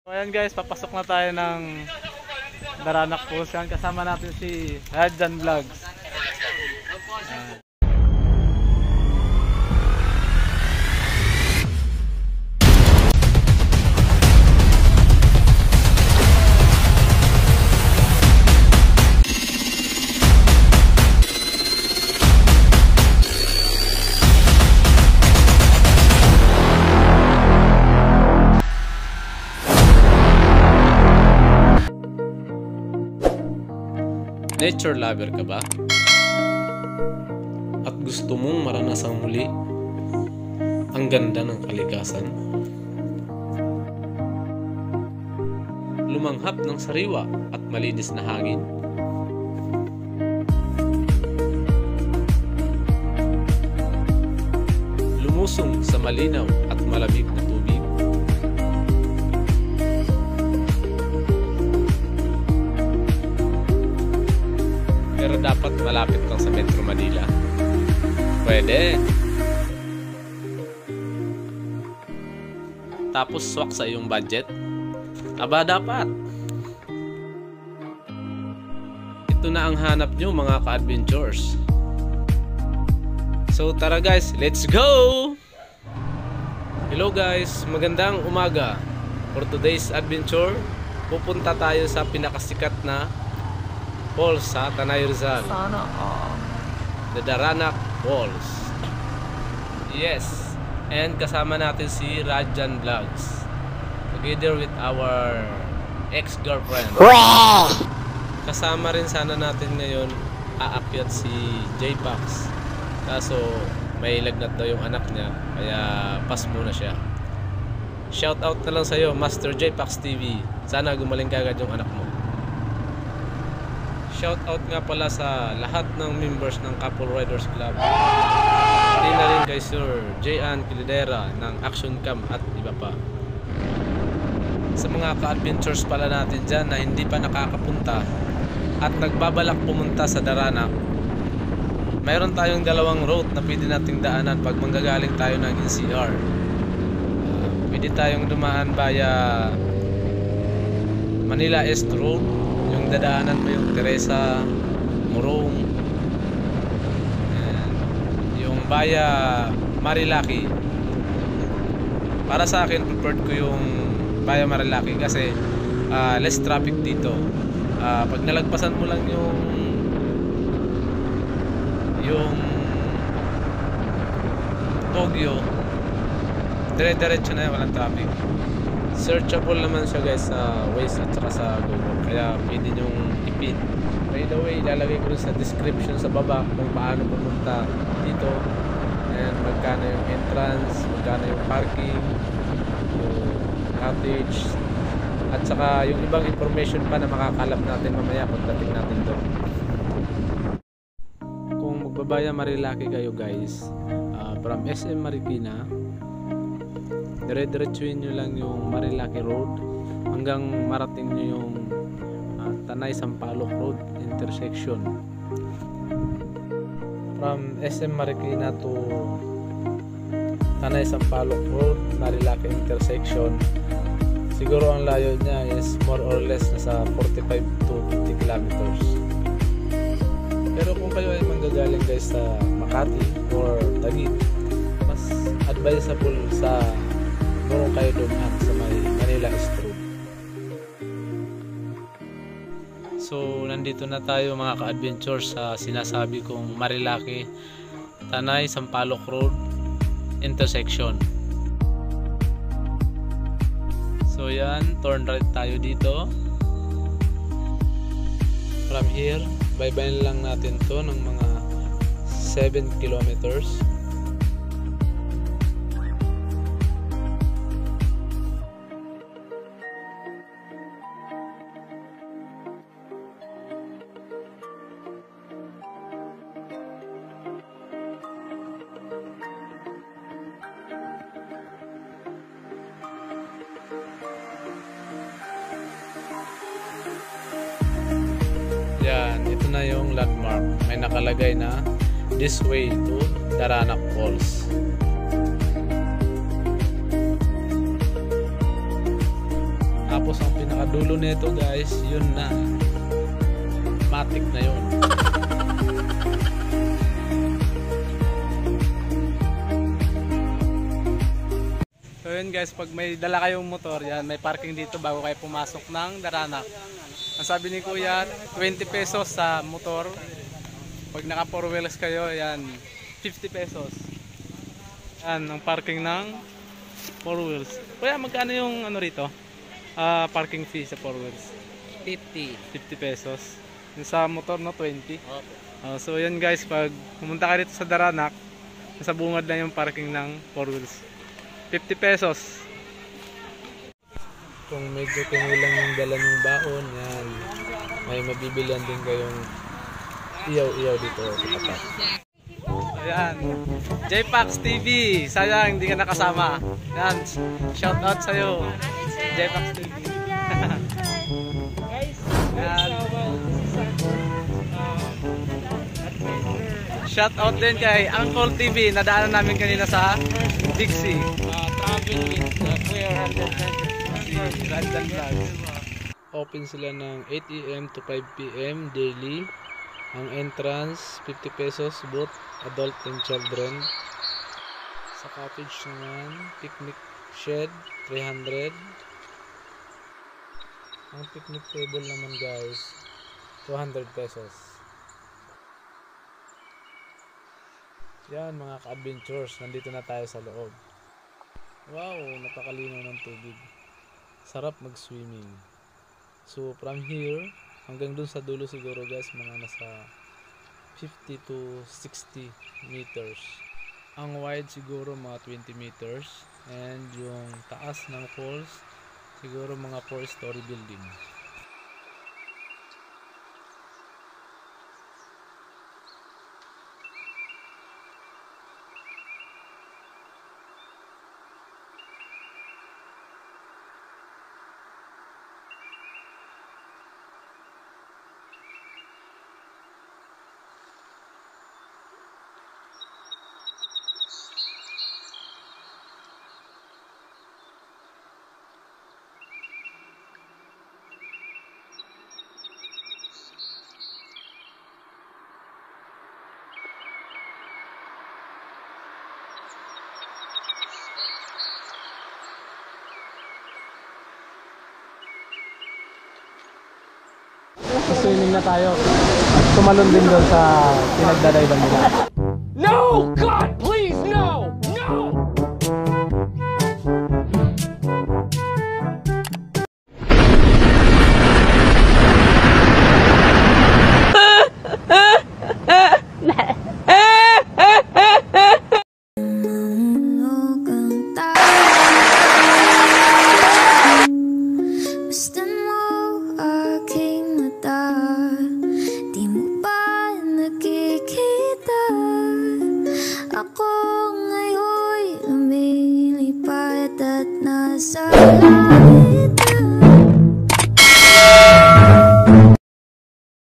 So ayan guys, papasok na tayo ng Daranac Falls. Kasama natin si Rajjan Vlogs. Nature lover ka ba? At gusto mong maranasang muli ang ganda ng kalikasan? Lumanghap ng sariwa at malinis na hangin? Lumusong sa malinaw at malamig na tubig? Pero dapat malapit kang sa Metro Manila. Pwede. Tapos swak sa iyong budget? Aba dapat. Ito na ang hanap nyo mga ka-adventures. So tara guys, let's go! Hello guys, magandang umaga. For today's adventure, pupunta tayo sa pinakasikat na falls sa Tanay Rizal. The Daranac Falls. Yes. And kasama natin si Rajjan Vlogs. Together with our ex-girlfriend. Kasama rin sana natin ngayon aakyat si J-Pax. Kaso may lagnat daw yung anak niya. Kaya pass muna siya. Shout out na lang sa'yo, Master J-Pax TV. Sana gumaling kagad yung anak mo. Shoutout nga pala sa lahat ng members ng Couple Riders Club. Hindi na rin kay Sir J.An. Kilidera ng Action Cam at iba pa. Sa mga ka-adventures pala natin dyan na hindi pa nakakapunta at nagbabalak pumunta sa Daranac, mayroon tayong dalawang route na pwede nating daanan pag manggagaling tayo ng NCR. Pwede tayong dumaan via Manila East Road, yung dadaanan mo yung Teresa, Morong, and yung via Marilaki. Para sa akin, preferred ko yung via Marilaki kasi less traffic dito. Pag nalagpasan mo lang yung Tokyo, dire-diretso na yun, walang traffic. Searchable naman siya guys sa Waze at saka sa Google, kaya pwede nyong ipin. By the way, ilalagay ko rin sa description sa baba kung paano pumunta dito and magkano yung entrance, magkano yung parking, yung cottage, at saka yung ibang information pa na makakalap natin mamaya pagdating natin doon. Kung magbabaya Marilaki kayo guys, from SM Marikina, dire-diretsuin nyo lang yung Marilaki Road hanggang marating nyo yung Tanay Sampaloc Road intersection. From SM Marikina to Tanay Sampaloc Road, Marilaki intersection, siguro ang layo niya is more or less nasa 45 to 50 kilometers. Pero kung kayo ay manggagaling guys sa Makati or Taguig, mas advisable sa Morong kayo doon sa may Manila East Road. So nandito na tayo mga ka-adventure sa sinasabi kong Marilaki Tanay Sampaloc Road intersection. So yan, turn right tayo dito. From here, baybayin lang natin to ng mga 7 kilometers. Yan, ito na yung landmark. May nakalagay na this way to Daranac Falls. Tapos ang pinakadulo nito guys, yun na. Matic na yun. So yun guys, pag may dala kayong motor, yan, may parking dito bago kayo pumasok ng Daranak. Ang sabi ni Kuya, 20 pesos sa motor. Pag naka 4 wheels kayo, yan, 50 pesos. Yan, ang parking ng 4 wheels. Kuya, magkano yung ano rito? Parking fee sa 4 wheels? 50 pesos. Yung sa motor, no, 20. So yun guys, pag pumunta ka dito sa Daranak, nasa bungad lang yung parking ng 4 wheels. 50 pesos. Kung medyo kinulang yung dala ng baon, yan, may mabibilihan din kayong iyaw-iyaw dito. Ayan, J-Pax TV, sayang hindi ka nakasama. Yan, shout out sa'yo, J-Pax TV. Yan. Shout out din kay Uncle TV, nadaanan namin kanina sa Dixie. Travel with Kuya Randan Vlogs. Open sila ng 8 AM to 5 PM daily. Ang entrance 50 pesos both adult and children. Sa cottage naman, picnic shed 300. Ang picnic table naman guys 200 pesos. Yan mga ka-adventures, nandito na tayo sa loob. Wow, napakalinaw ng tubig. Sarap mag-swimming. So from here hanggang dun sa dulo siguro guys, mga nasa 50 to 60 meters. Ang wide siguro mga 20 meters. And yung taas ng falls siguro mga 4-story building. Swimming na tayo. Tumalon din doon sa pinagdadayban nila. No! God, please, no! No! Gusto mo aking mata, di mo ba nakikita? Ako ngayon'y lumilipad at nasa